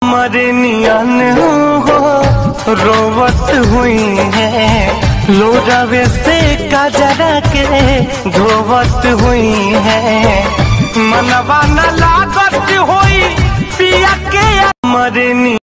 मरनियन हो रोवत हुई है, लोरावे से काजरा के धोवत हुई है। मनवा न लागत हुई पिया के मरनी